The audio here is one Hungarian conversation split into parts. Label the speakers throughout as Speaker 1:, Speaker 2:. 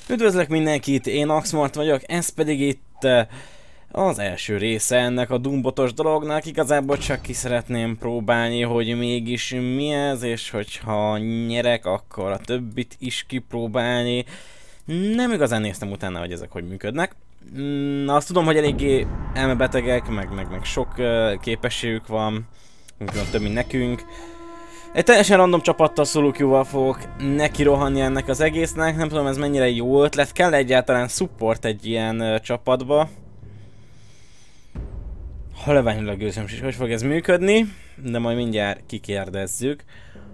Speaker 1: Üdvözlök mindenkit, én Axmart vagyok, ez pedig itt az első része ennek a Doombotos dolognak. Igazából csak ki szeretném próbálni, hogy mégis mi ez, és hogyha nyerek, akkor a többit is kipróbálni. Nem igazán néztem utána, hogy ezek hogy működnek. Azt tudom, hogy eléggé elmebetegek, meg sok képességük van, több mint nekünk. Egy teljesen random csapattal szólókjúval fogok neki rohanni ennek az egésznek, nem tudom ez mennyire jó ötlet, kell egyáltalán support egy ilyen csapatba. Halványilag őszöm is, hogy fog ez működni, de majd mindjárt kikérdezzük.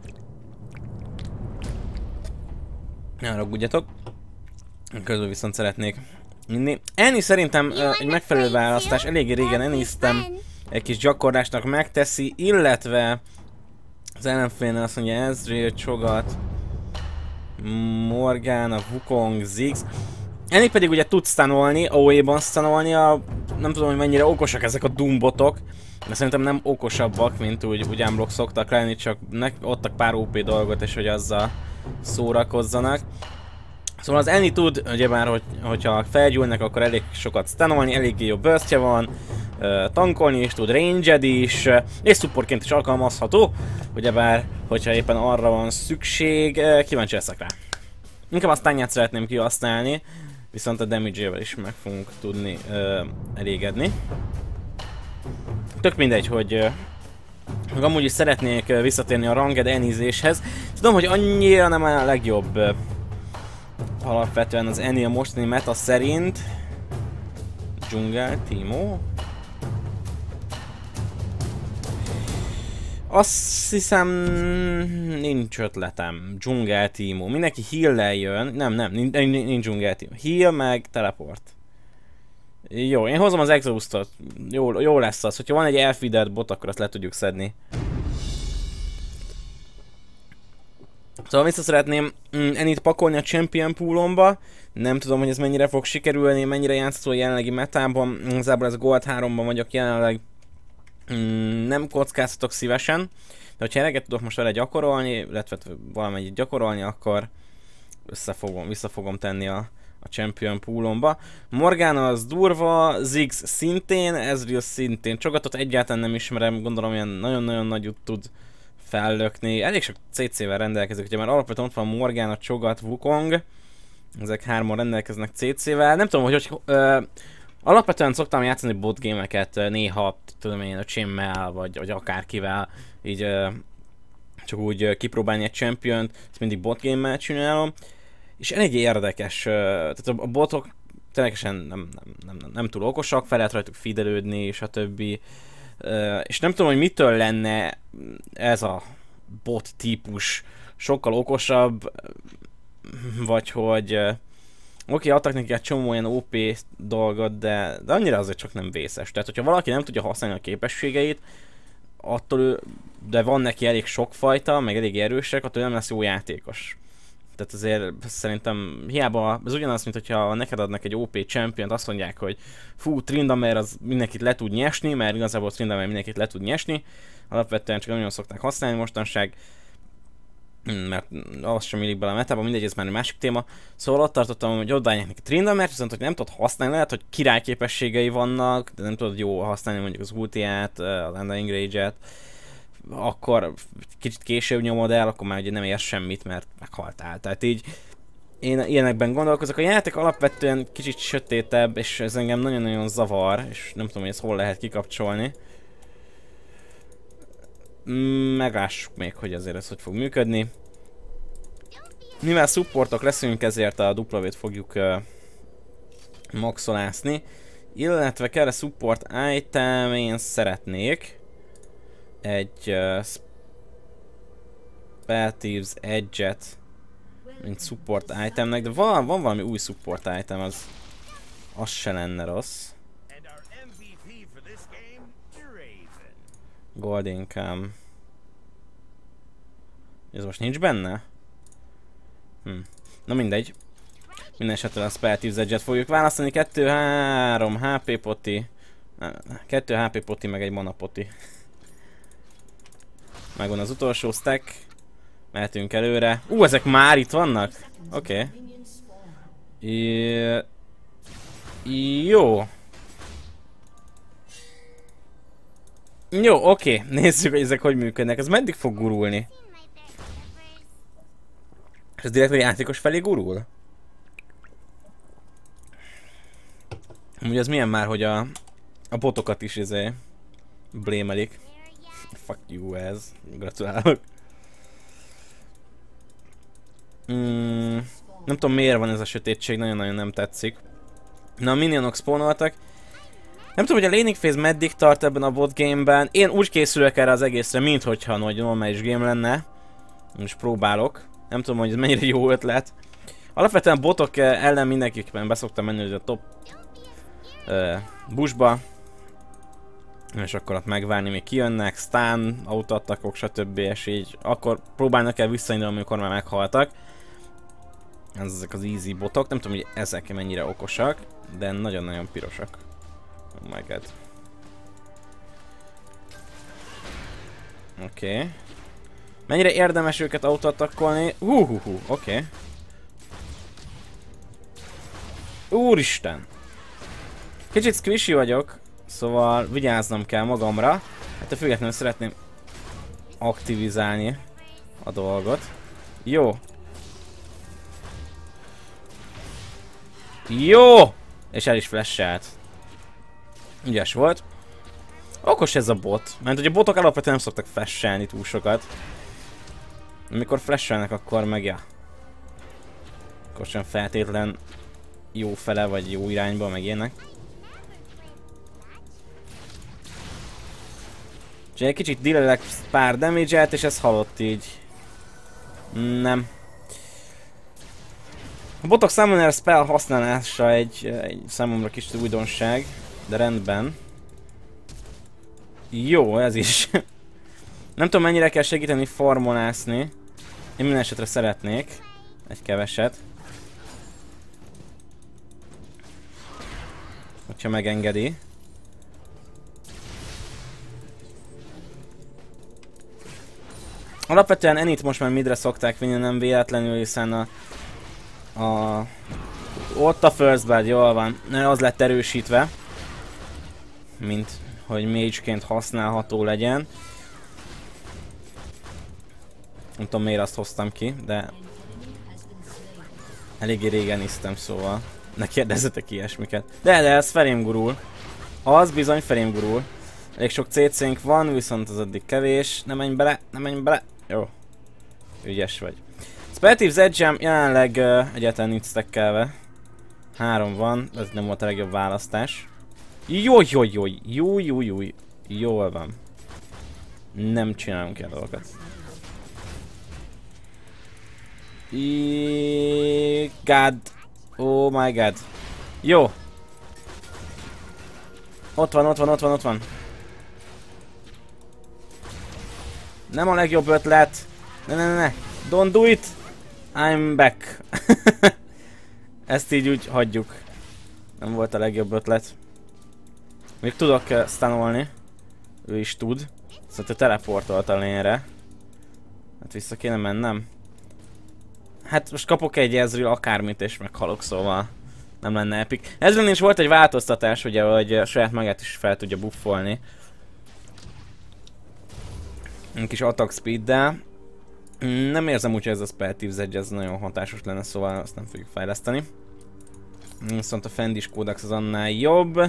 Speaker 1: Ne haragudjatok, közül viszont szeretnék inni. Enni szerintem egy megfelelő választás, eléggé régen ennéztem, egy kis gyakorlásnak megteszi, illetve az ellenfélnél azt mondja Ezreal, Cho'Gath, Morgana, Wukong, Ziggs. Ennél pedig ugye tudsz stanolni, AoE-ban stanolni, nem tudom, hogy mennyire okosak ezek a Doombotok, de szerintem nem okosabbak, mint úgy unblock szoktak lenni, csak adtak pár OP dolgot, és hogy azzal szórakozzanak. Szóval az Annie tud, ugyebár, hogyha felgyúlnak, akkor elég sokat stanolni, eléggé jó burstja van, tankolni is tud, ranged is, és supportként is alkalmazható, ugyebár, hogyha éppen arra van szükség, kíváncsi leszek rá. Inkább azt tányát szeretném kihasználni, viszont a damage-ével is meg fogunk tudni elégedni. Tök mindegy, hogy amúgy is szeretnék visszatérni a ranged Annie-zéshez. Tudom, hogy annyira nem a legjobb alapvetően az Annie a mostani meta szerint. Jungle, Teemo. Azt hiszem nincs ötletem. Jungle, Teemo. Mindenki heal-lel jön. Nincs Jungle, Teemo. Heal meg teleport. Jó, én hozom az Exhaustot. Jó lesz az. Hogyha van egy elfeedett bot, akkor azt le tudjuk szedni. Szóval vissza szeretném ennyit pakolni a Champion poolomba. Nem tudom, hogy ez mennyire fog sikerülni, mennyire játszható a jelenlegi metában. Igazából ez Gold 3-ban vagyok jelenleg. Nem kockáztatok szívesen. De hogyha eleget tudok most vele gyakorolni, illetve valamennyit gyakorolni, akkor vissza fogom tenni a Champion poolomba. Morgana az durva, Ziggs szintén, Ezreal szintén. Cho'Gathot egyáltalán nem ismerem, gondolom ilyen nagyon-nagyon nagyot tud fellökni. Elég sok CC-vel rendelkezik, ugye már alapvetően ott van Morgana, Cho'Gath, Wukong. Ezek hárman rendelkeznek CC-vel. Nem tudom, hogy alapvetően szoktam játszani botgame-eket néha, tudom én, a Chimmel, vagy akárkivel, így csak úgy kipróbálni egy championt, ezt mindig botgame-mel csinálom. És elég érdekes, tehát a botok ténylegesen nem túl okosak, fel lehet rajtuk feedelődni, és a többi. És nem tudom, hogy mitől lenne ez a bot típus sokkal okosabb, vagy hogy oké, adtak neki egy csomó olyan OP dolgot, de annyira azért csak nem vészes. Tehát, hogyha valaki nem tudja használni a képességeit, attól de van neki elég sokfajta, meg elég erősek, attól nem lesz jó játékos. Tehát azért szerintem hiába, ez ugyanaz, mint hogyha neked adnak egy OP championt, azt mondják, hogy fú, Tryndamere az mindenkit le tud nyesni, mert igazából Tryndamere mindenkit le tud nyesni. Alapvetően csak nagyon szokták használni mostanság, mert az sem illik bele a metában, mindegy, ez már egy másik téma. Szóval ott tartottam, hogy odaadják neki Tryndamere, viszont hogy nem tudod használni, lehet, hogy király képességei vannak, de nem tudod jó használni mondjuk az ultiát, az Undying Rage-et. Akkor kicsit később nyomod el, akkor már ugye nem ér semmit, mert meghaltál. Tehát így én ilyenekben gondolkozok. A játék alapvetően kicsit sötétebb, és ez engem nagyon-nagyon zavar, és nem tudom, hogy ezt hol lehet kikapcsolni. Meglássuk még, hogy azért ez hogy fog működni. Mivel supportok leszünk, ezért a W-t fogjuk maxolászni. Illetve kell a support item, én szeretnék egy Spell Thieves Edge-et, mint support itemnek, de van valami új support item, az se lenne rossz. Gold Income. Ez most nincs benne? Na mindegy. Minden esetre a Spell Thieves Edge-et fogjuk választani. 2-3 HP poti. 2 HP poti, meg egy mana poti. Megvan az utolsó stack. Mehetünk előre. Ezek már itt vannak? Oké. Jó. Jó, oké. Nézzük, hogy ezek hogy működnek. Ez meddig fog gurulni? Ez direkt a játékos felé gurul? Ugye ez milyen már, hogy a botokat is blémelik. Fuck you ez. Gratulálok. Nem tudom miért van ez a sötétség, nagyon-nagyon nem tetszik. Na, a minionok spawnoltak. Nem tudom, hogy a laning phase meddig tart ebben a bot gameben. Én úgy készülök erre az egészre, minthogyha nagy normális game lenne. Most próbálok. Nem tudom, hogy ez mennyire jó ötlet. Alapvetően botok ellen mindenképpen beszoktam menni a top bushba. És akkor ott megvárni, még kijönnek, stun, autoattakok, stb. És így akkor próbálnak el visszaindulni, amikor már meghaltak. Ezek az easy botok, nem tudom, hogy ezek mennyire okosak, de nagyon-nagyon pirosak. Oh my god. Oké. Mennyire érdemes őket autoattakolni? Oké. Úristen! Kicsit squishy vagyok, szóval vigyáznom kell magamra. Hát függetlenül szeretném aktivizálni a dolgot. Jó. Jó! És el is flash-elt. Ügyes volt. Okos ez a bot, mert hogy a botok alapvetően nem szoktak flashelni túl sokat. Amikor flashelnek, akkor meg ja. Akkor sem feltétlen jó fele vagy jó irányba, meg ilyenek. Úgyhogy egy kicsit dealelek pár damage-et, és ez halott így. Nem. A botok summoner spell használása egy számomra kis újdonság, de rendben. Jó, ez is. Nem tudom mennyire kell segíteni farmolászni. Én minden esetre szeretnék egy keveset. Hogyha megengedi. Alapvetően Enit most már midre szokták vinni, nem véletlenül, hiszen ott a first blood, jól van, az lett erősítve, mint hogy mageként használható legyen. Nem tudom miért azt hoztam ki, de eléggé régen isztem, szóval ne kérdezzetek ilyesmiket. De ez felém gurul. Az bizony felém gurul. Elég sok CC-nk van, viszont az addig kevés. Ne menj bele, ne menj bele. Jó. Ügyes vagy. Spellthieves Edge-em jelenleg egyáltalán nincs stackelve. 3 van, ez nem volt a legjobb választás. Júj. Jól van. Nem csinálunk ilyen dolgokat. God. Oh my god. Jó. Ott van. Nem a legjobb ötlet. Ne. Don't do it. I'm back. Ezt így úgy hagyjuk. Nem volt a legjobb ötlet. Még tudok stunolni. Ő is tud. Szóval teleportolt a lényre. Hát vissza kéne mennem. Hát most kapok egy Ezreal akármit és meghalok, szóval nem lenne epic. Ezreal is volt egy változtatás, ugye, hogy saját magát is fel tudja buffolni. Egy kis attack speeddel. Nem érzem úgy, hogy ez a Spellthieves Edge ez nagyon hatásos lenne, szóval azt nem fogjuk fejleszteni. Viszont a Fendis kódex az annál jobb.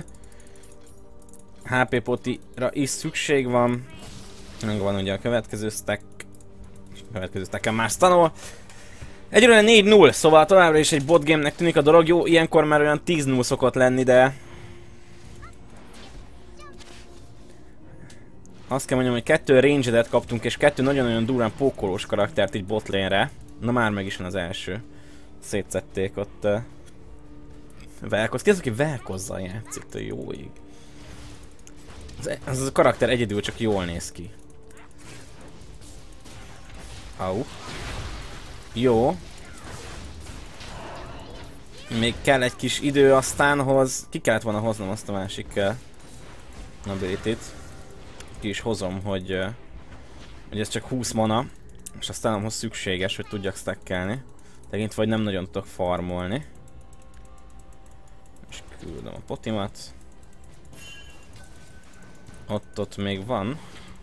Speaker 1: HP potira is szükség van. Meg van ugye a következő stack. A következő stacken már stunol. Egyelőre 4-0, szóval továbbra is egy botgame-nek tűnik a dolog. Jó, ilyenkor már olyan 10-0 szokott lenni, de... Azt kell mondjam, hogy 2 ranged-et kaptunk, és 2 nagyon-nagyon durván pókolós karaktert így botlane-re. Na már meg is van az első. Szétszették ott... Velkoz. Ki az, aki Velkozzal játszik, a jó ég. Ez a karakter egyedül csak jól néz ki. Au. Jó. Még kell egy kis idő aztán ki kellett volna hoznom azt a másik ability-t. Ki is hozom, hogy ez csak 20 mana, és aztán ahhoz szükséges, hogy tudjak stackelni. Tegint vagy nem nagyon tudok farmolni. Küldöm a potimat. Ott még van.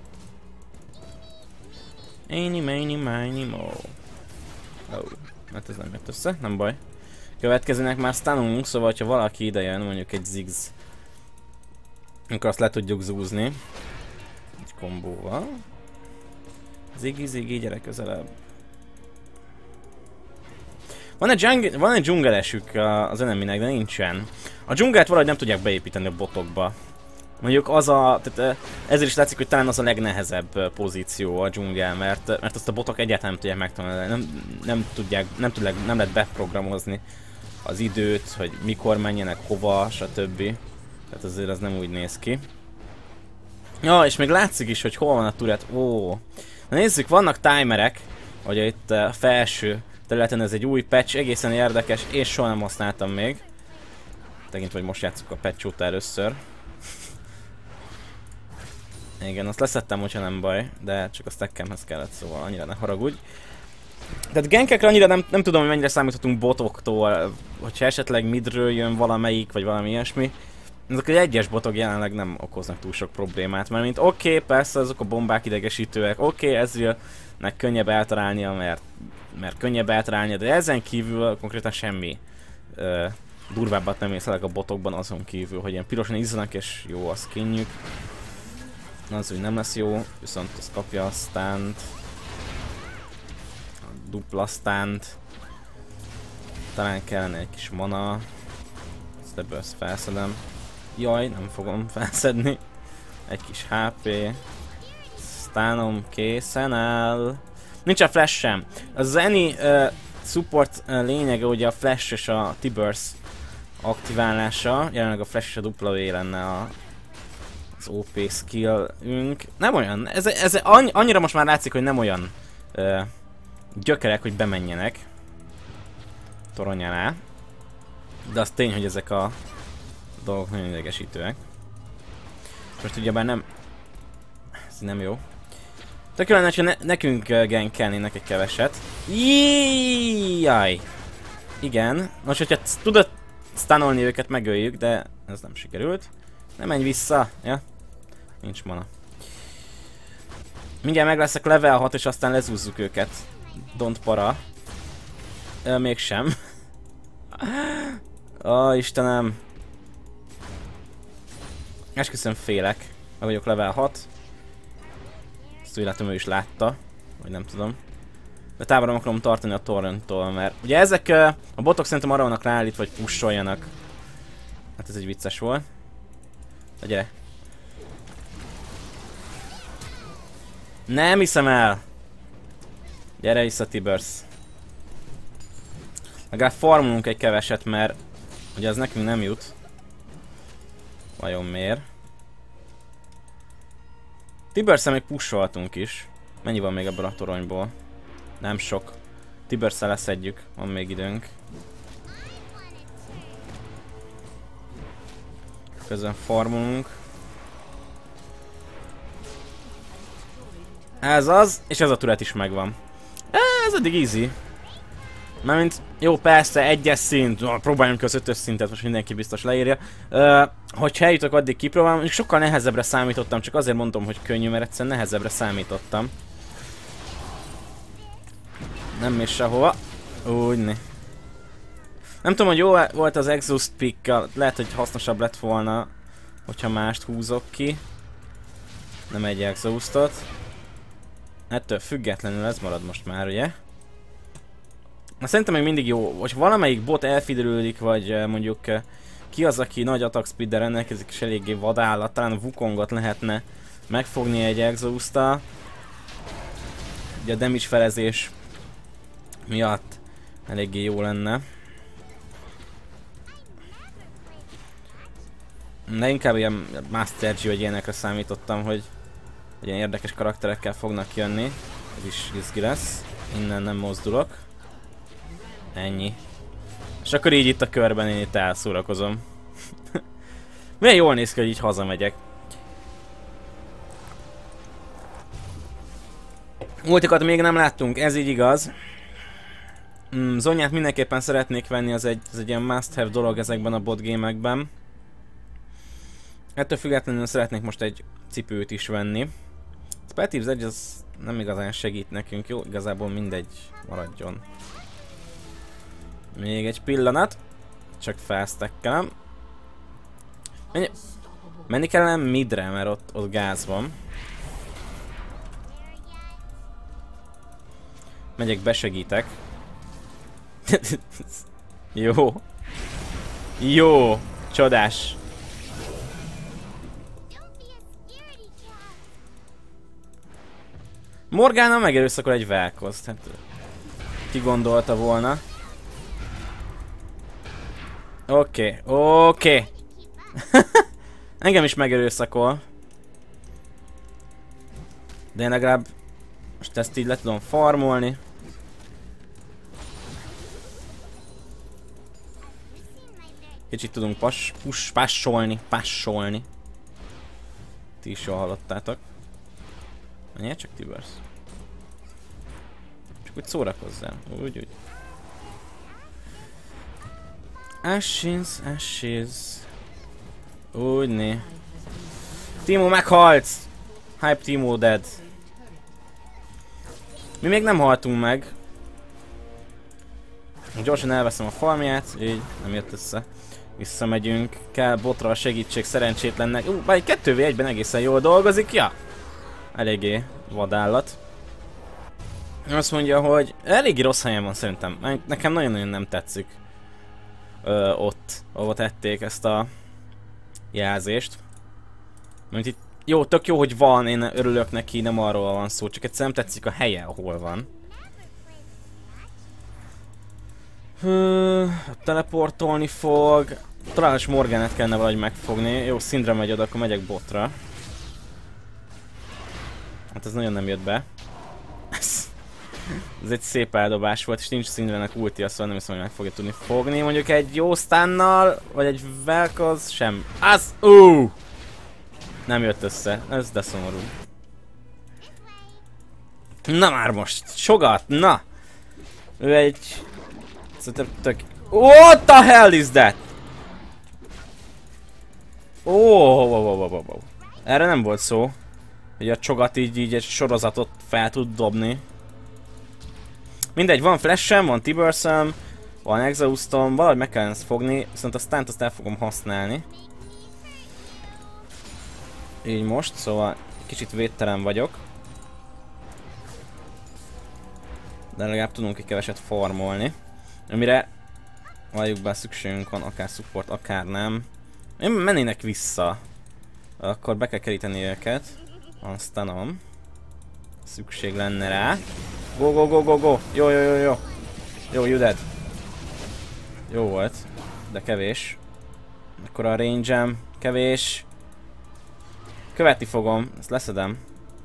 Speaker 1: Eeny, meeny, miny, mo. Oh, hát ez nem jött össze, nem baj. Következőnek már stunulunk, szóval ha valaki ide jön, mondjuk egy zigz, akkor azt le tudjuk zúzni. Egy kombóval. Ziggy, gyere közelebb. Van egy dzsungelesük az eneminek, de nincsen. A dzsungelt valahogy nem tudják beépíteni a botokba. Mondjuk az a... Tehát ezért is látszik, hogy talán az a legnehezebb pozíció a dzsungel, mert azt a botok egyáltalán nem tudják megtanulni. Nem lehet beprogramozni az időt, hogy mikor menjenek, hova, stb. Tehát azért az nem úgy néz ki. Ja, és még látszik is, hogy hol van a turret. Ó. Na nézzük, vannak timerek, hogy itt a felső területen ez egy új patch, egészen érdekes, és soha nem használtam még. Tekintve, hogy most játszok a patch óta először. Igen, azt leszettem, hogyha nem baj, de csak a stackemhez kellett, szóval annyira ne haragudj. Tehát gankekre annyira nem tudom, hogy mennyire számíthatunk botoktól, hogyha esetleg midről jön valamelyik, vagy valami ilyesmi. Ezek az egyes botok jelenleg nem okoznak túl sok problémát, mert mint oké, persze azok a bombák idegesítőek, oké, ezzelnek könnyebb eltalálnia, mert könnyebb eltalálnia, de ezen kívül konkrétan semmi durvábbat nem észlelek a botokban, azon kívül, hogy ilyen pirosan izzanak, és jó a skinjük. Az úgy nem lesz jó, viszont az kapja a stunt. A dupla stunt. Talán kellene egy kis mana. Ezt ebből felszedem. Jaj, nem fogom felszedni. Egy kis HP. Stunom készen áll. Nincs a flash sem. Az any support lényege ugye a flash és a T-burst aktiválása. Jelenleg a flash és a W lenne az OP skillünk. Nem olyan, ez annyira most már látszik, hogy nem olyan gyökerek, hogy bemenjenek torony alá. De az tény, hogy ezek a dolgok nagyon idegesítőek. Most ugyebár nem... Ez nem jó. Tök jó lenne, ha nekünk gankelnének egy keveset. Jaj! Igen. Most, hogyha tudod stunolni őket, megöljük, de ez nem sikerült. Nem menj vissza, ja? Nincs mana. Mindjárt meg leszek level 6 és aztán lezúzzuk őket. Don't para. Mégsem. Ó, Istenem. Esküszöm félek. Meg vagyok level 6. Ezt úgy látom, ő is látta. Vagy nem tudom. De távolra akarom tartani a torrenttól, mert ugye ezek a botok szerintem arra vannak ráállítva, hogy pusholjanak. Hát ez egy vicces volt. Na gyere. Nem hiszem el! Gyere vissza, T-burst. Legalább farmolunk egy keveset, mert ugye az nekünk nem jut. Vajon miért? T-burst-szel még pusholtunk is. Mennyi van még ebből a toronyból? Nem sok. T-burst-szel leszedjük, van még időnk. Közben farmolunk. Ez az, és ez a turret is megvan. Ez eddig easy. Mármint, jó persze, egyes szint, próbáljunk az 5-ös szintet, most mindenki biztos leírja. Hogyha eljutok, addig kipróbálom, és sokkal nehezebbre számítottam, csak azért mondom, hogy könnyű, mert egyszerűen nehezebbre számítottam. Nem mész sehova. Úgyni. Nem tudom, hogy jó volt az exhaust pick, lehet, hogy hasznosabb lett volna, hogyha mást húzok ki. Nem egy exhaustot. Ettől függetlenül ez marad most már, ugye? Na, szerintem még mindig jó, hogy valamelyik bot elfiderülődik, vagy mondjuk ki az, aki nagy attack speed-del rendelkezik, és eléggé vadállat, talán a Wukongot lehetne megfogni egy exhaust-tal. Ugye a damage felezés miatt eléggé jó lenne. De inkább ilyen Master G vagy ilyenekre számítottam, hogy ilyen érdekes karakterekkel fognak jönni. Ez is izgi lesz. Innen nem mozdulok. Ennyi. És akkor így itt a körben én itt elszórakozom. Milyen jól néz ki, hogy így hazamegyek. Multikat még nem láttunk, ez így igaz. Zonyát mindenképpen szeretnék venni, ez egy ilyen must-have dolog ezekben a botgémekben. Ettől függetlenül szeretnék most egy cipőt is venni. Spatives Edge az nem igazán segít nekünk, jó? Igazából mindegy, maradjon. Még egy pillanat. Csak felstackelem. Menni kellene midre, mert ott gáz van. Megyek, besegítek. Jó. Jó. Csodás. Morgana megerőszakol egy Vel'Kozt. Hát, ki gondolta volna? Oké. Engem is megerőszakol. De én legalább most ezt így le tudom farmolni. Kicsit tudunk passolni. Ti is jól hallottátok. Menjél csak, Tibbers. Csak úgy szórakozzál. Úgy. Ashes. Úgyné. Timo meghalsz! Hype Timo dead. Mi még nem haltunk meg. Gyorsan elveszem a farmját, így nem jött össze. Visszamegyünk, kell botra a segítség szerencsétlennek. Bár egy 2v1-ben egészen jól dolgozik, ja! Eléggé vadállat. Azt mondja, hogy eléggé rossz helyen van szerintem. Nekem nagyon-nagyon nem tetszik. Ott, ahova tették ezt a jelzést. Mint itt, jó, tök jó, hogy van, én örülök neki, nem arról van szó, csak egyszerűen nem tetszik a helye, ahol van. Teleportolni fog. Talán is Morganet kellene valahogy megfogni. Jó, Syndra megy oda, akkor megyek botra. Hát ez nagyon nem jött be. Ez egy szép eldobás volt, és nincs Syndrának ultia, szóval nem hiszem, hogy meg fogja tudni fogni. Mondjuk egy jó stunnal, vagy egy Vel'Koz, sem. Az! Nem jött össze, ez de szomorú. Na már most, sogat, na! Ő egy... Tök... What the hell is that? Erre nem volt szó, hogy a csogat így egy sorozatot fel tud dobni. Mindegy, van flashem, van Tibbersom, van exhaustom, valahogy meg kellene ezt fogni, viszont a stunt azt el fogom használni. Így most, szóval kicsit védtelen vagyok. De legalább tudunk egy keveset farmolni. Amire valljuk be, szükségünk van, akár support, akár nem. Én mennének vissza. Akkor be kell keríteni őket. Van stunom. Szükség lenne rá. Go. Jó. Jó, you dead. Jó volt. De kevés. Akkor a range-em kevés. Követni fogom. Ezt leszedem.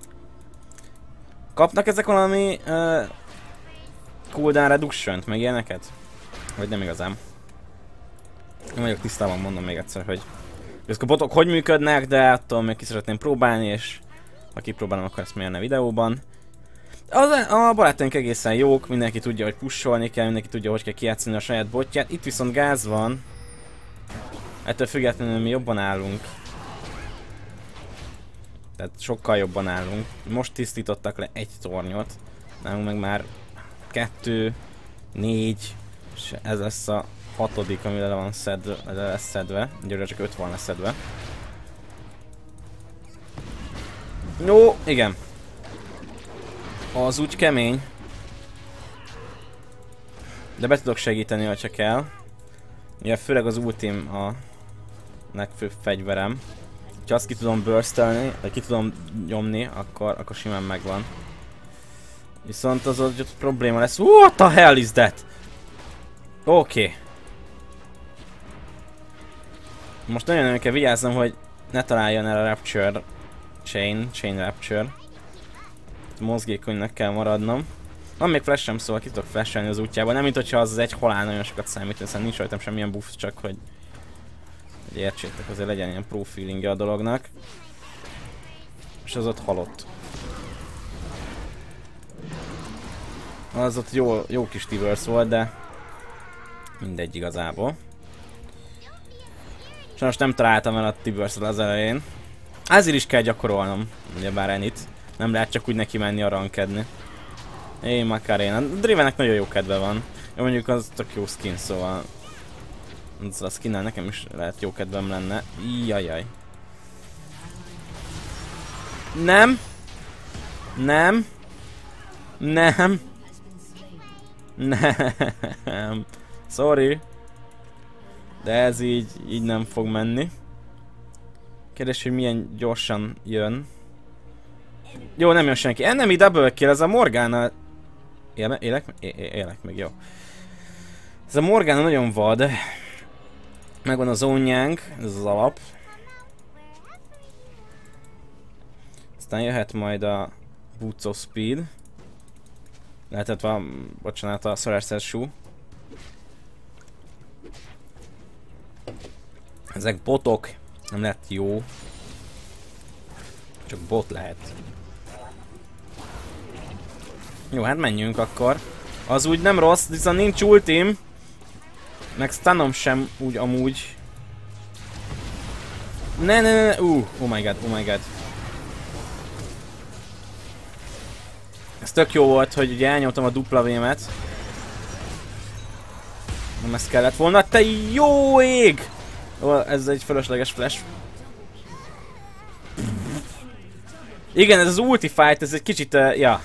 Speaker 1: Kapnak ezek valami cooldown reduction-t, meg ilyeneket? Vagy nem igazán? Nem vagyok tisztában, mondom még egyszer, hogy ezek a botok hogy működnek, de attól még ki szeretném próbálni, és ha kipróbálom, akkor ezt mérne videóban. A barátaink egészen jók, mindenki tudja, hogy pusholni kell, mindenki tudja, hogy kell kijátszani a saját botját. Itt viszont gáz van. Ettől függetlenül mi jobban állunk. Tehát sokkal jobban állunk. Most tisztítottak le egy tornyot. Nálunk meg már 2, 4, és ez lesz a 6., ami le van szedve, lesz szedve. Ugye csak 5 van leszedve. Jó, igen. Az úgy kemény. De be tudok segíteni, ha csak kell. Ugye főleg az ultim a legfőbb fegyverem. Ha azt ki tudom burstelni, vagy ki tudom nyomni, akkor simán megvan. Viszont az ott probléma lesz. What the hell is that? Oké. Most nagyon kell vigyáznom, hogy ne találjon el a Rapture Chain Rapture. Mozgékonynak kell maradnom. Van még flashem, szóval ki tudok flashelni az útjában. Nem mint hogyha az egy halál nagyon sokat számít, hiszen nincs rajtam semmilyen buff, csak hogy értsétek, azért legyen ilyen pro feelingje a dolognak. És az ott halott. Az ott jó kis Tibbers volt, de mindegy igazából. Sajnos nem találtam el a Tibbers-t az elején. Ezért is kell gyakorolnom, ugyebár ennyit. Nem lehet csak úgy neki menni a rankedni. Én Macarena. A Drivennek nagyon jó kedve van. Jó, mondjuk az tök jó skin, szóval... Azzal a skinnel nekem is lehet jó kedvem lenne. Jajjaj. Nem! Nem! Nem! Nem! Sorry! De ez így nem fog menni. Kérdés, hogy milyen gyorsan jön. Jó, nem jön senki. Enemy double kill, ez a Morgana... Élek még, jó. Ez a Morgana nagyon vad. Megvan a zónjánk, ez az alap. Aztán jöhet majd a Boots of Speed. Lehetett bocsánat, a Sorcerer Shoe. Ezek botok, nem lett jó. Csak bot lehet. Jó, hát menjünk akkor. Az úgy nem rossz, viszont nincs ultim. Meg stunom sem úgy amúgy. Ne. Oh my god. Ez tök jó volt, hogy ugye elnyomtam a W-met. Nem ez kellett volna. Te jó ég! Ó, ez egy fölösleges flash. Igen, ez az ulti fight, ez egy kicsit, ja.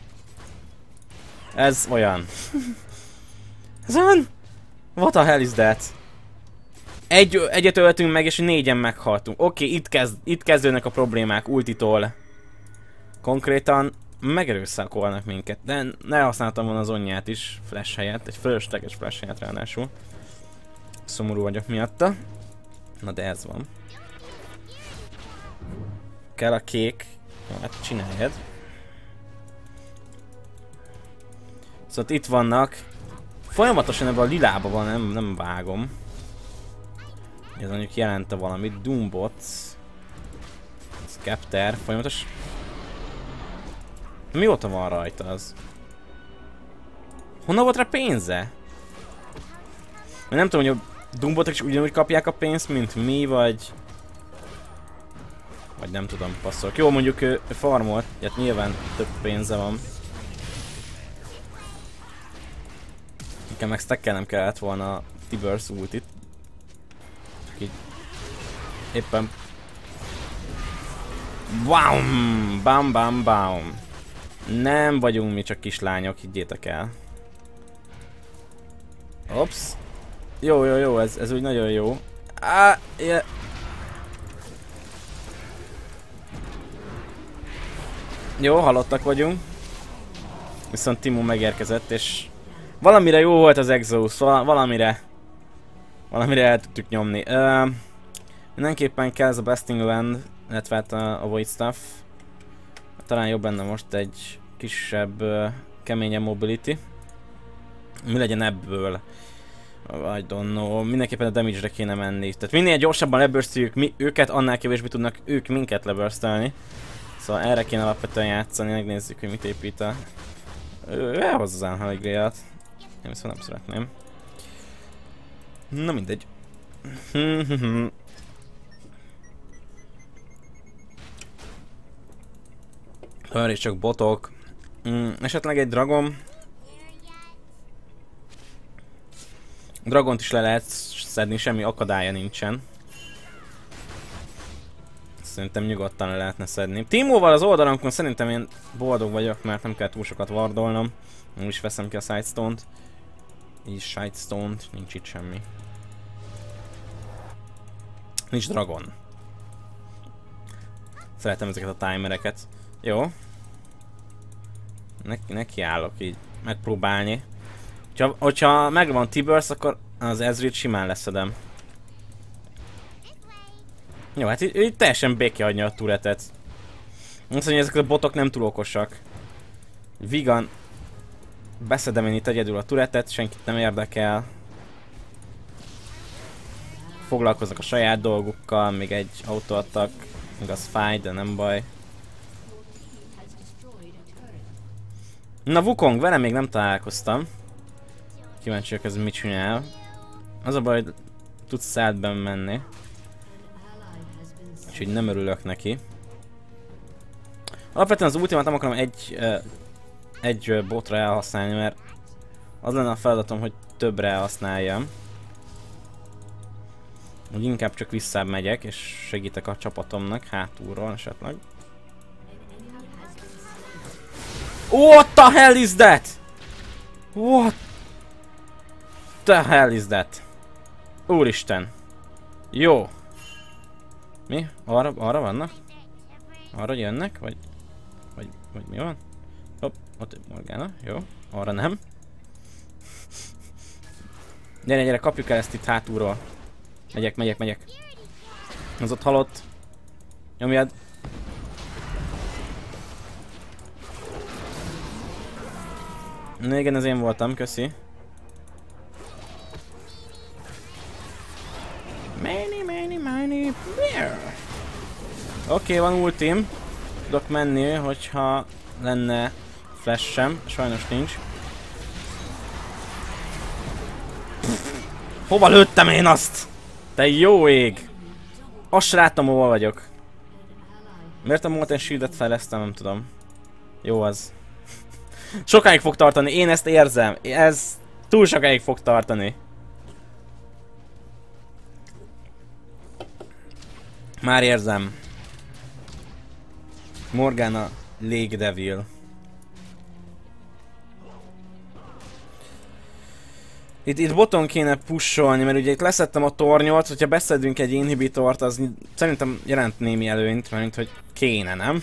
Speaker 1: Ez olyan. Ez olyan? What the hell is that? Egyet öltünk meg, és négyen meghaltunk. Oké, itt kezdődnek a problémák ultitól. Konkrétan megerőszakolnak minket. De ne használtam volna az onyját is, flash helyett. Egy fölösleges flash helyett ráadásul. Szomorú vagyok miatta. Na de ez van. Kell a kék. Hát csináljad. Szóval itt vannak. Folyamatosan ebben a lilában van, nem vágom. Ez mondjuk jelente valamit. Doombot. Scepter. Folyamatos. Mióta van rajta az? Honnan volt rá pénze? Mert nem tudom, hogy a Doombotok is ugyanúgy kapják a pénzt, mint mi, vagy nem tudom, passzolok. Jó, mondjuk ő farmolt, hát nyilván több pénze van. Nekem meg stackelnem kellett volna a Tibbers ultit. Csak így éppen... Bam! Bam! Nem vagyunk mi csak kislányok, higgyétek el. Ops. Jó, ez úgy nagyon jó. Yeah. Jó, halottak vagyunk. Viszont Timo megérkezett, és valamire jó volt az Exhaust, valamire el tudtuk nyomni. Mindenképpen kell ez a Blasting Land, illetve hát a Void Stuff. Talán jobb lenne most egy kisebb, keményebb mobility. Mi legyen ebből? I don't know. Mindenképpen a damage-re kéne menni. Tehát minél gyorsabban leburstjük őket, annál kevésbé tudnak ők minket leburstelni. Szóval erre kéne alapvetően játszani, megnézzük, hogy mit épít a... elhozza az High-Grail-t. Én viszont nem szeretném. Na mindegy. Hör és csak botok. Esetleg egy Dragon. Dragont is le lehet szedni, semmi akadálya nincsen. Szerintem nyugodtan le lehetne szedni. Timóval az oldalankon szerintem én boldog vagyok, mert nem kell túl sokat wardolnom. Nem is veszem ki a Sightstone-t. Így Sightstone-t, nincs itt semmi. Nincs Dragon. Szeretem ezeket a timereket. Jó. Neki állok így megpróbálni. Hogyha megvan Tibbers, akkor az Ezreal simán leszedem. Jó, hát így teljesen béké hagyja a turretet. Azt mondja, hogy ezek a botok nem túl okosak. Vigan. Beszedem én itt egyedül a turretet, senkit nem érdekel. Foglalkoznak a saját dolgukkal, még egy auto-attack. Igaz fáj, de nem baj. Na Wukong, vele még nem találkoztam. Kíváncsiak, ez mit csinál. Az a baj, hogy tudsz szádben menni. Úgyhogy nem örülök neki. Alapvetően az ultimát nem akarom egy botra elhasználni, mert az lenne a feladatom, hogy többre elhasználjam. Úgy inkább csak visszább megyek, és segítek a csapatomnak hátulról esetleg. What the hell is that? What the hell is that? Úristen. Jó. Mi? Arra vannak? Arra jönnek? Vagy mi van? Hopp, ott Morgana. Jó. Arra nem. Gyere, kapjuk el ezt itt hátulról. Megyek. Az ott halott. Nyomjad. Na igen, ez én voltam, köszi. Many. Oké, van ultim. Tudok menni, hogyha lenne flash-sem. Sajnos nincs. Hova lőttem én azt? Te jó ég! Azt se láttam, hol vagyok. Miért a Molten Shield-et fejlesztem, nem tudom. Jó az. Sokáig fog tartani, én ezt érzem. Ez túl sokáig fog tartani. Már érzem. Morgana Lake Devil. Itt boton kéne pusholni, mert ugye itt leszettem a tornyot, hogyha beszedünk egy inhibitort, az szerintem jelent némi előnyt, mert hogy kéne, nem?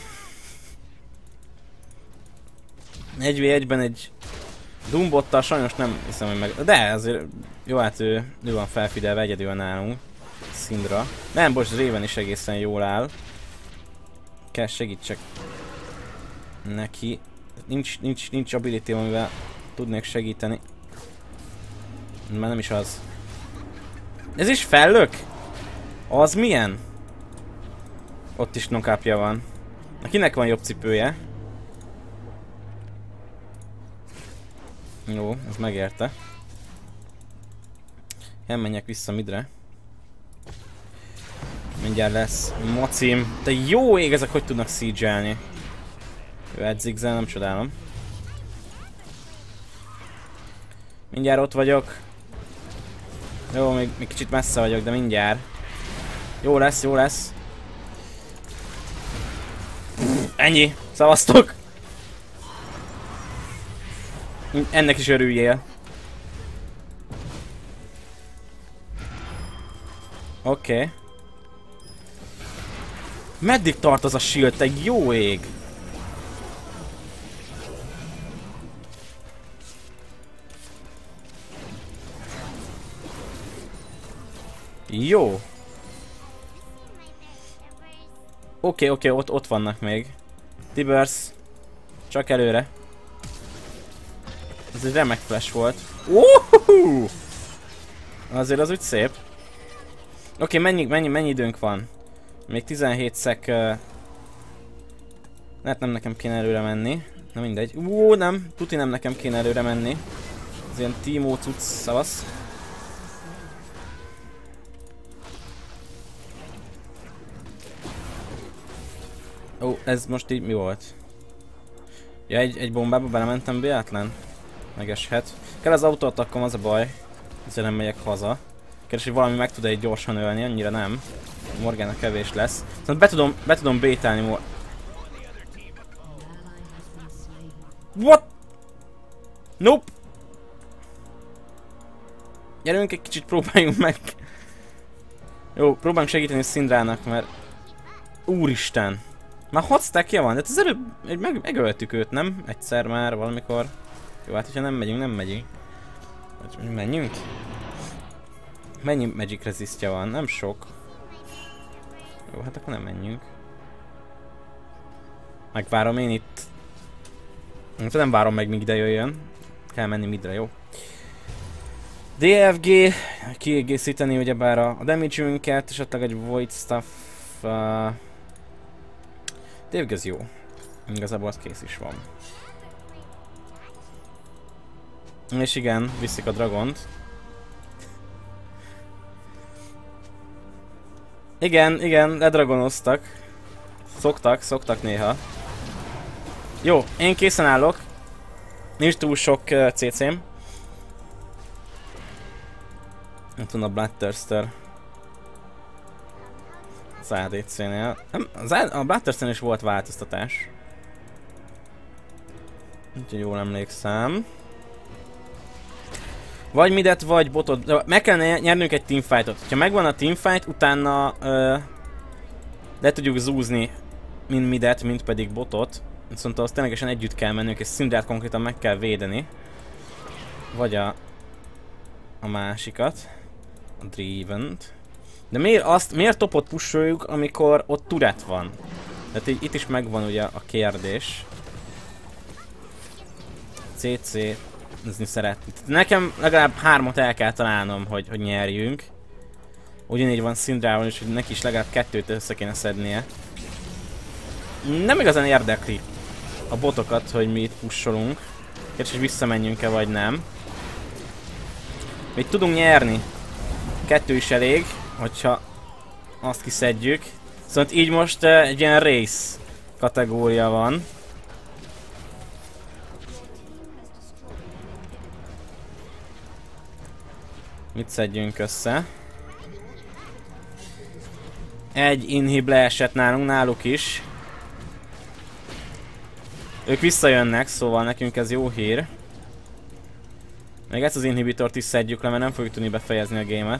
Speaker 1: 1v1-ben egy Doombottal sajnos nem hiszem, hogy meg... De azért jó, hát ő van felfidelve egyedül nálunk. Syndra. Nem, bocs, Raven is egészen jól áll. Kell segítsek neki. Nincs ability, amivel tudnék segíteni. Már nem is az. Ez is fellök? Az milyen? Ott is knock-upja van. Na, kinek van jobb cipője? Jó, ez megérte. Elmenjek vissza midre. Mindjárt lesz mocim. De jó ég, ezek hogy tudnak siege-elni. Ő edzigzel, nem csodálom. Mindjárt ott vagyok. Jó, még kicsit messze vagyok, de mindjárt. Jó lesz. Ennyi, szavaztok! Ennek is örüljél. Oké. Meddig tart az a shield, te jó ég? Jó. Oké, ott vannak még. Tibbers. Csak előre. Ez egy remek flash volt. Azért az úgy szép. Oké, mennyi időnk van? Még 17 szek... Lehet nem nekem kéne előre menni. Na mindegy. Nem. Tuti nem nekem kéne előre menni. Ez ilyen Timo cucc, szavasz. Ó, ez most így mi volt? Ja, egy bombába belementem véletlen? Megeshet. Kell az autóattakom, az a baj. Ezért nem megyek haza. Kérdés, hogy valami meg tud egy gyorsan ölni, annyira nem. Morgana kevés lesz. Szóval be tudom bételni What? Nope! Gyerünk, egy kicsit próbáljunk meg. Jó, próbáljunk segíteni Syndrának, mert... Úristen! Már 6 stackja van, de az előbb megöltük őt, nem? Egyszer már, valamikor. Jó, hát hogyha nem megyünk. Menjünk? Mennyi magic resistja van? Nem sok. Jó, hát akkor nem menjünk. Megvárom én itt. Nem várom meg, míg ide jöjjön. Kell menni midre, jó? DFG, kiegészíteni ugyebár a damage-ünket, esetleg egy void stuff. DFG az jó. Igazából az kész is van. És igen, viszik a dragont. Igen, ledragonoztak. Szoktak néha. Jó, én készen állok. Nincs túl sok CC-m. Itt van a Bloodthirster. Az ADC-nél. A Bloodthirster is volt változtatás. Úgyhogy jól emlékszem. Vagy midet, vagy botot. Meg kell nyernünk egy teamfightot. Ha megvan a teamfight, utána le tudjuk zúzni mind midet, mind pedig botot. Viszont az ténylegesen együtt kell mennünk, és Syndralt konkrétan meg kell védeni. Vagy a másikat. A Drivent. De miért topot pusoljuk, amikor ott turret van? Tehát itt is megvan ugye a kérdés. CC-zni szeretni. Nekem legalább 3-at el kell találnom, hogy nyerjünk. Ugyanígy van Syndralval is, hogy neki is legalább 2-t össze kéne szednie. Nem igazán érdekli a botokat, hogy mi itt pusolunk. Kérdés, hogy visszamenjünk-e vagy nem. Még tudunk nyerni. 2 is elég, hogyha azt kiszedjük. Szóval így most egy ilyen race kategória van. Mit szedjünk össze? Egy inhib leesett náluk is. Ők visszajönnek, szóval nekünk ez jó hír. Még ezt az inhibitort is szedjük le, mert nem fogjuk tudni befejezni a gémet.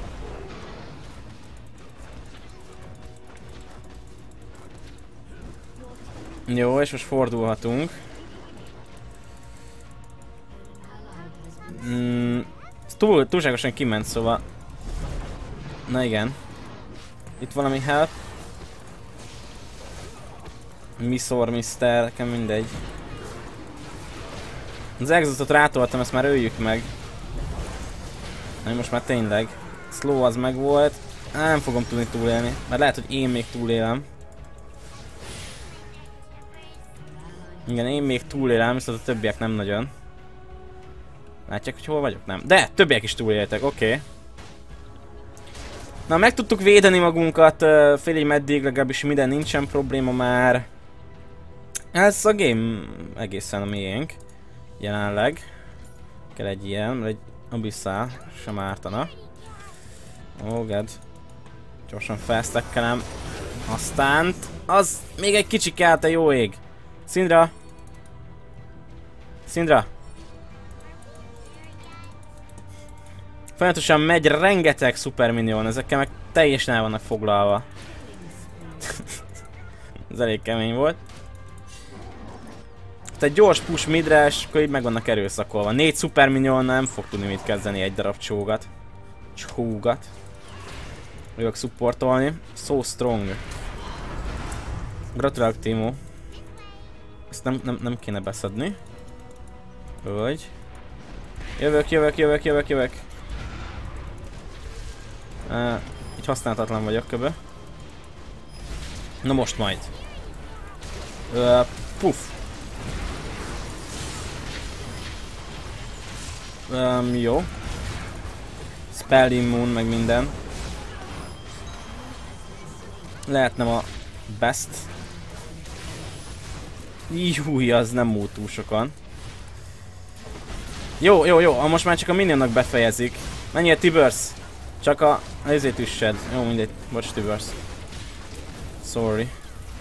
Speaker 1: Jó, és most fordulhatunk. Túlságosan kiment, szóval... Na igen. Itt valami help. Miszor, Mister, nekem mindegy. Az exotot rátoltam, ezt már öljük meg. Na, most már tényleg. Slow az meg volt. Nem fogom tudni túlélni, mert lehet, hogy én még túlélem. Igen, én még túlélem, viszont a többiek nem nagyon. Látják, hogy hol vagyok? Nem. De, többiek is túléltek, oké. Na, meg tudtuk védeni magunkat félig meddig, legalábbis minden nincsen probléma már. Ez a game egészen a miénk. Jelenleg. Kell egy ilyen, mert egy Abyssal sem ártana. Oh god. Gyorsan felsztekkelem. Aztán az még egy kicsi kell, te jó ég. Syndra. Syndra. Folyamatosan megy rengeteg Super Minion, ezekkel meg teljesen el vannak foglalva. Ez elég kemény volt. Tehát gyors push midre, és akkor így meg vannak erőszakolva. 4 Super Minion nem fog tudni mit kezdeni egy darab csógat. Vagyok supportolni. So strong. Gratulálok, Timo. Ezt nem kéne beszedni. Hogy. Jövök. Így használhatatlan vagyok köbö. Na most majd. Puff. Jó. Spell immune, meg minden. Lehetne a best. Júj, az nem múlt túl sokan. Jó, most már csak a minionok befejezik. Menjél, Tibbers! Csak a ezért üssed. Jó, mindegy. Bocs, Tibbers. Sorry.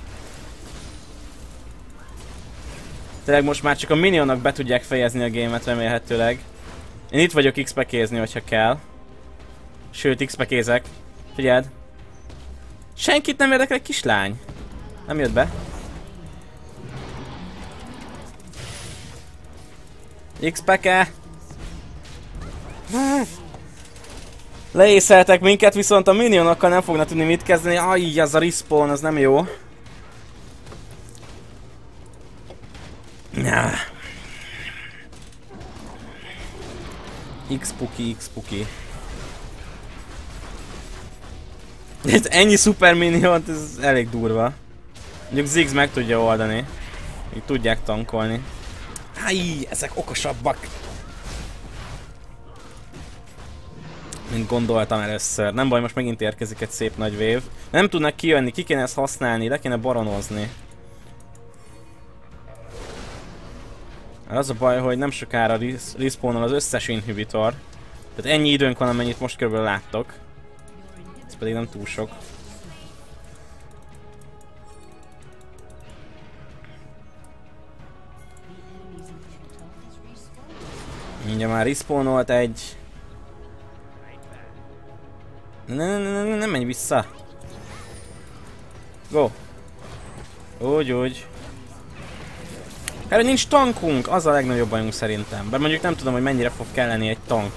Speaker 1: Tényleg most már csak a minionok be tudják fejezni a gémet remélhetőleg. Én itt vagyok x-pekézni, hogyha kell. Sőt, x-pekézek. Figyeld. Senkit nem érdekel egy kislány. Nem jött be. X-peke. Leészeltek minket, viszont a minionokkal nem fognak tudni mit kezdeni. Ajj, az a respawn, az nem jó. X-puki. Ennyi Super Miniont, ez elég durva. Mondjuk Ziggs meg tudja oldani. Így tudják tankolni. Háj, ezek okosabbak. mint gondoltam először. Nem baj, most megint érkezik egy szép nagy wave. Nem tudnak kijönni, ki kéne ezt használni, le kéne baronozni. Az a baj, hogy nem sokára respawnol az összes inhibitor. Tehát ennyi időnk van, amennyit most körülbelül láttok. Ez pedig nem túl sok. Mindjárt már respawnolt egy. Nem menj vissza. Go. Úgy. Hát nincs tankunk, az a legnagyobb bajunk szerintem. Bár mondjuk nem tudom, hogy mennyire fog kelleni egy tank.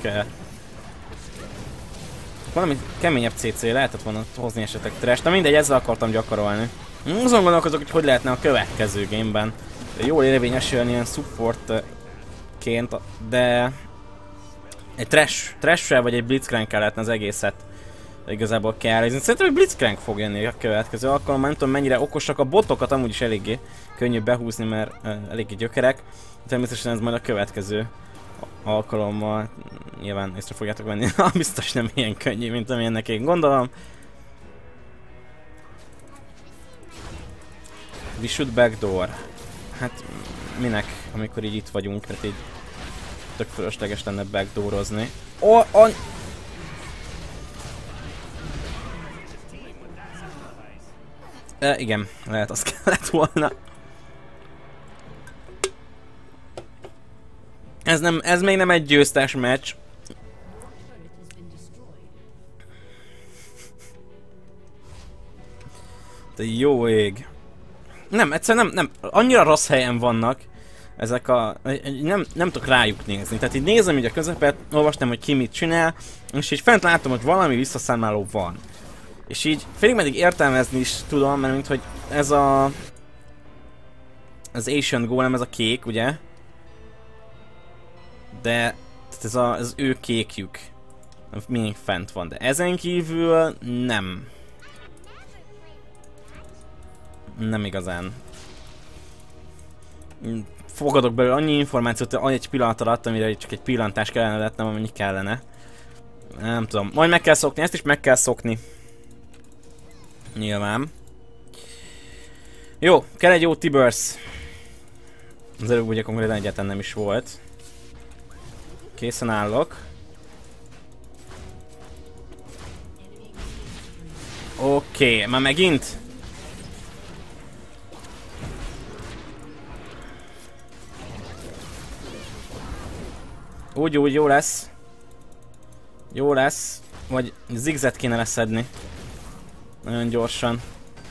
Speaker 1: Valami keményebb CC lehetett volna hozni esetleg trash. Na mindegy, ezzel akartam gyakorolni. Azon gondolkozok, hogy lehetne a következő gameben jól érvényesülni ilyen supportként, de egy trash-sel vagy egy blitzcrank-kel lehetne az egészet igazából kell. Szerintem egy blitzcrank fog jönni a következő alkalommal, nem tudom mennyire okosak, a botokat amúgy is eléggé könnyű behúzni, mert eléggé gyökerek. Természetesen ez majd a következő alkalommal nyilván észre fogjátok venni, biztos nem ilyen könnyű, mint amilyennek én gondolom. We should backdoor. Hát minek, amikor így itt vagyunk, tehát így tök fölösleges lenne backdoorozni. Igen, lehet az kellett volna. Ez még nem egy győztes meccs. De jó ég. Nem, egyszerűen nem, annyira rossz helyen vannak ezek a... Nem tudok rájuk nézni. Tehát így nézem így a közepet, olvastam, hogy ki mit csinál, és így fent látom, hogy valami visszaszámláló van. És így félig meddig értelmezni is tudom, mert mint hogy ez a... Az Ancient Golem, ez a kék, ugye? De ez az ő kékjük. Mindig fent van, de ezen kívül nem. Nem igazán. Fogadok belőle annyi információt, egy pillanat alatt, amire csak egy pillantás kellene lettem, amennyi kellene. Nem tudom. Majd meg kell szokni, ezt is meg kell szokni. Nyilván. Jó, kell egy jó Tibbers. Az előbb ugye konkrétan egyáltalán nem is volt. Készen állok. Oké, már megint? Úgy, jó lesz. Jó lesz. Vagy zigzet kéne leszedni. Nagyon gyorsan.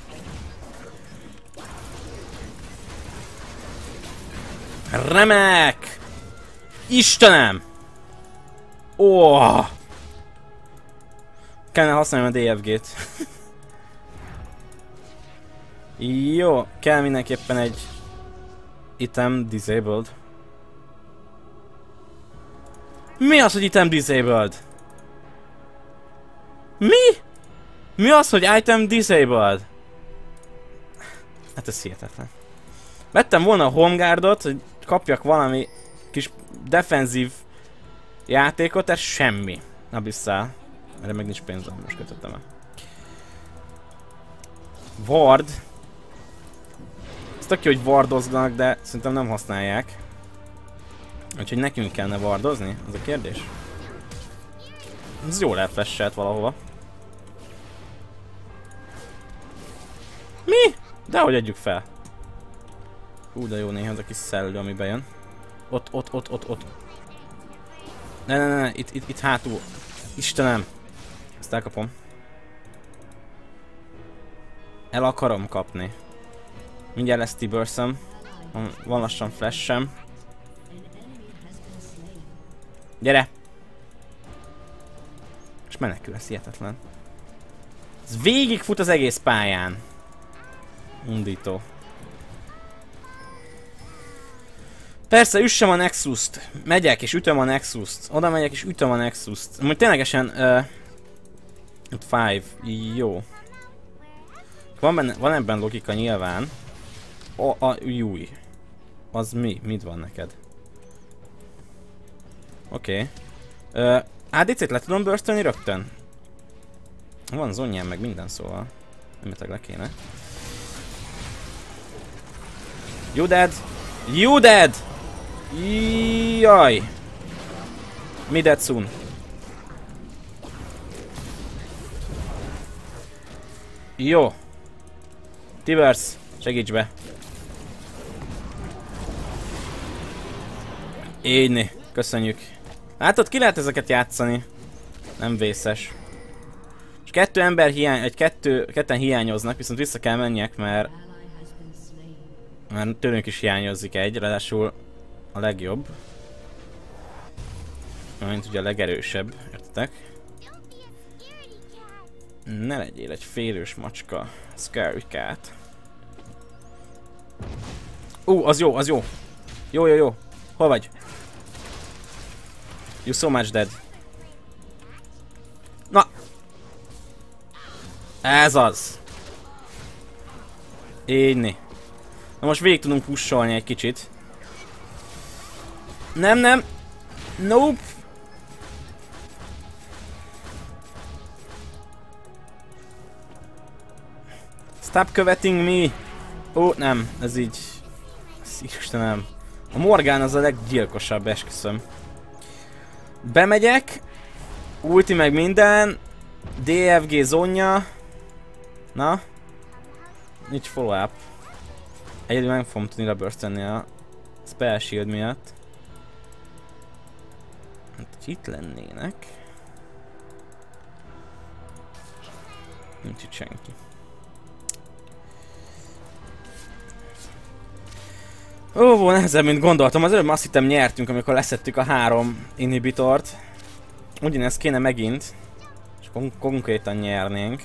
Speaker 1: Remek! Istenem! Kellene használni a DFG-t. Jó, kell mindenképpen egy item disabled. Mi az, hogy item disabled? Mi? Mi az, hogy item disabled? Hát ez hihetetlen. Vettem volna a homeguardot, hogy kapjak valami kis defenzív játékot, ez semmi. Na vissza. Erre meg nincs pénzem, most kötöttem el. Ward. Ez tök jó, hogy wardoznak, de szerintem nem használják. Úgyhogy nekünk kellene wardozni? Az a kérdés. Ez jól elflasselt valahova. Mi? Dehogy adjuk fel. Hú, de jó néha az a kis szellő, ami bejön. Ott. Ne, itt hátul. Istenem. Ezt elkapom. El akarom kapni. Mindjárt lesz Tibbersom. Van lassan flash-sem. Gyere! És menekül, ez hihetetlen. Ez végigfut az egész pályán. Undító. Persze, üssem a Nexus-t. Megyek és ütöm a Nexus-t. Oda megyek és ütöm a Nexus-t. Amúgy ténylegesen... 5. Jó. Van ebben logika nyilván. Júj. Az mi? Mit van neked? Oké. ADC-t le tudom burstölni rögtön? Van zonyám meg minden, szóval remélhetőleg le kéne. You dead! You dead! Jaj! Mi dead soon? Jó. Tibers, segíts be. Így, köszönjük. Látod, ki lehet ezeket játszani? Nem vészes. És kettő ember ketten hiányoznak, viszont vissza kell menjek, mert tőlünk is hiányozik egy, ráadásul a legjobb. Mint ugye a legerősebb, értetek? Ne legyél egy félős macska. Scary cat. Az jó, az jó. Jó. Hol vagy? You so much dead. Na! Ez az! Így. Na most végig tudunk pusholni egy kicsit. Nem. Nope. Stop követing me. Ó, nem. Ez így... Istenem. A Morgán az a leggyilkosabb, esküszöm. Bemegyek. Ulti meg minden. DFG zónja. Na. Nincs follow up. Egyedül nem fogom tudni lebursteni a spell shield miatt. Hát, itt lennének. Nincs itt senki. Ó, nehezebb, mint gondoltam. Az előbb azt hittem nyertünk, amikor leszettük a 3 inhibitort. Ugyanezt kéne megint. És konkrétan nyernénk.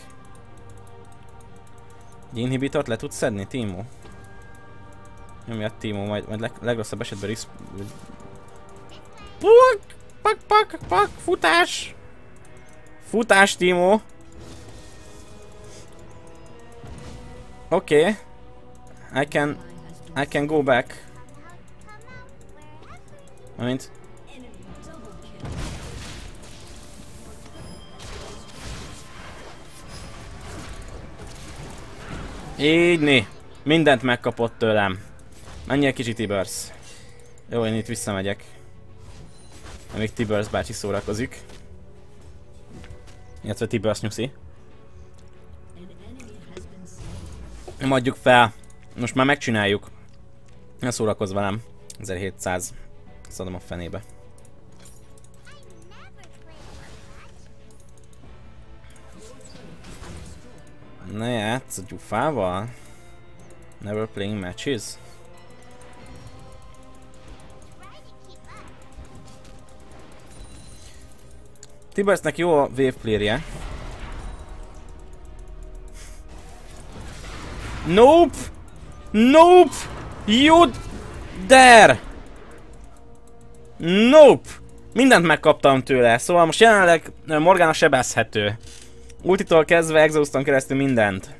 Speaker 1: Egy inhibitort le tudsz szedni, Timo? Nyomjad, Timo, majd legrosszabb esetben is... Pak, futás! Futás, Timo! Oké. I can go back. Mint... Így. Mindent megkapott tőlem. Menjél kicsit, Tibers. Jó, én itt visszamegyek. Még Tibers bácsi szórakozik. Illetve Tibers nyuszi. Nem adjuk fel. Most már megcsináljuk. Ne szórakozz velem. 1700. Szadom a fenébe. Ne játsz a gyufával. Never playing matches. Tibersnek jó a wave clearje. Nope! Nope! You there! Nope! Mindent megkaptam tőle, szóval most jelenleg Morgana sebezhető. Ultitól kezdve Exhauston keresztül mindent.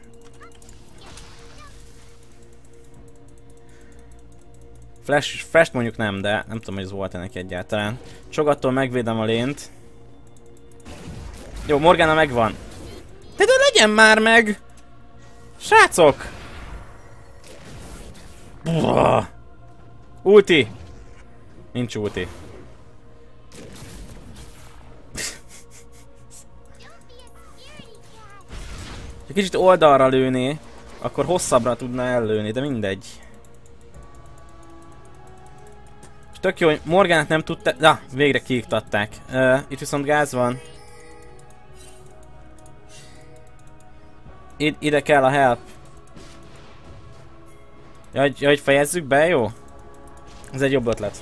Speaker 1: Flash mondjuk nem, de nem tudom, hogy ez volt-e neki egyáltalán. Sokattól megvédem a lént. Jó, Morgana megvan. De legyen már meg! Srácok! Ulti! Nincs ulti. Ha kicsit oldalra lőné, akkor hosszabbra tudna ellőni, de mindegy. És tök jó, hogy Morganát nem tudta... Na, végre kiiktatták. Itt viszont gáz van. Ide kell a help. Ja, hogy fejezzük be, jó? Ez egy jobb ötlet.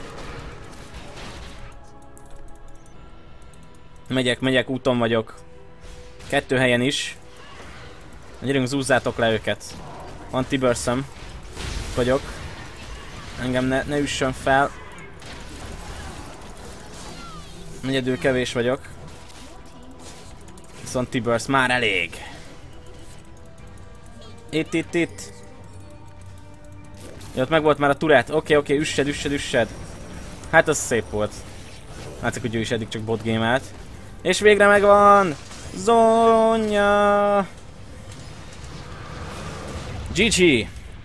Speaker 1: Megyek, úton vagyok. 2 helyen is. Gyerünk, zúzzátok le őket. Van Tibersem. Vagyok. Engem ne üssön fel. Egyedül kevés vagyok. Viszont Tibers már elég. Itt. Jó, ott meg volt már a turát. Oké, üssed. Hát az szép volt. Látszik, hogy ő is eddig csak botgémelt. És végre megvan! Zonya! GG!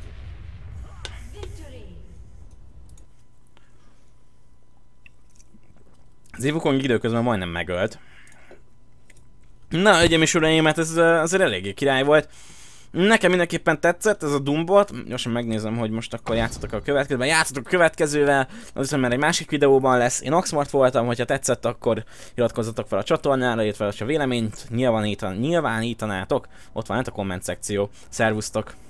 Speaker 1: Az Wukong időközben majdnem megölt. Na, hölgyeim és uraim, hát ez azért eléggé király volt. Nekem mindenképpen tetszett ez a Doombot. Gyorsan megnézem, hogy most akkor játszatok a következőben. Játszatok a következővel, az viszont már egy másik videóban lesz. Én Oxmart voltam, hogyha tetszett, akkor iratkozzatok fel a csatornára, illetve ha véleményt nyilvánítanátok. Ott van hát a komment szekció. Szervusztok!